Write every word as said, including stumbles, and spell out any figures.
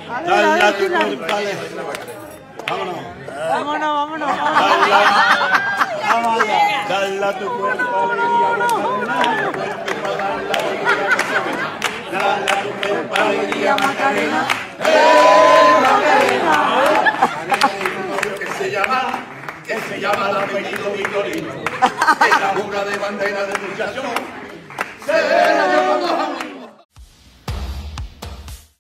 Dale tu culpa. Vámonos. Vámonos, vámonos. Vámonos. Dale a tu cuerpo alegría, Macarena. Dale a tu cuerpo alegría, Macarena. ¡Eh, Macarena! Que se llama, que se llama el apellido Victorino. Es la jura de bandera del muchacho.